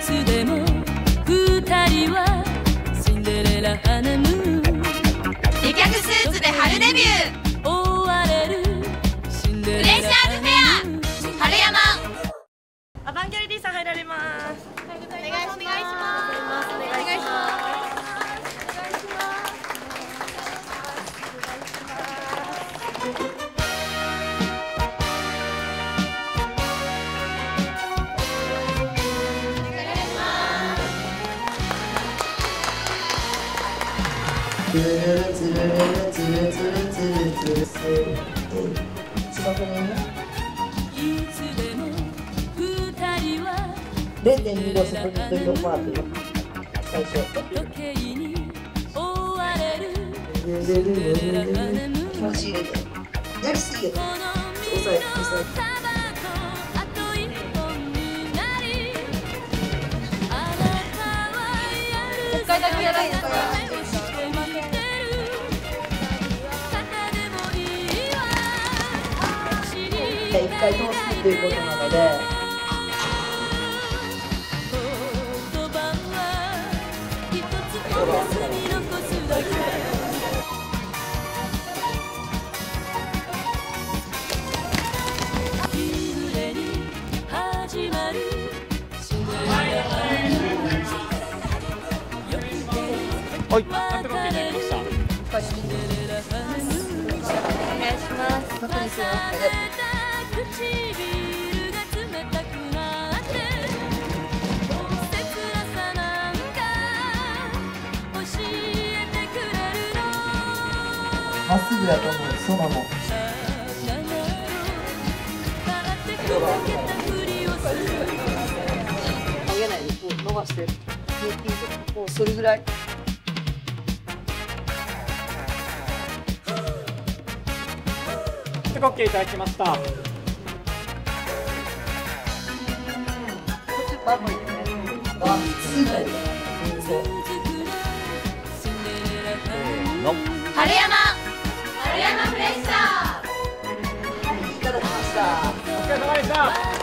つでも二人はシンデレラハネムーン。 美脚スーツで春デビュー。 追われるシンデレラプレッシャーズフェア春山。 アバンギャルディさん入られます。 お願いします。お願いします。 つるるつるるつるつるつるつるつる近くにねいつでも二人は 0.25センチと回ってる最初時計に追われるシンデレラハネムーン。 気持ち入れてやりすぎるこの抑えて抑えてタバコあと一本になり、あなたはやる一回だけやらないですか。 してみてる。肩でもいいわ。知りたい一回通すということなので言葉は一つお休み残すだけ。日暮れに始まるシンデレラハネムーン。 はい、なんとかになりました。 シンデレラハネムーン。 お願いします。 確認するの重ねた唇が冷たくなって切なさなんか教えてくれるの。 まっすぐだと思うそのも笑ってふざけたふりをする。 上げないでこう伸ばしてこうそれぐらいオッケーいただきました。 バブリーねあついたよそうシンデレラハネムーン。 の春山プレッシャー。 はいいただきましたお疲れ様でした。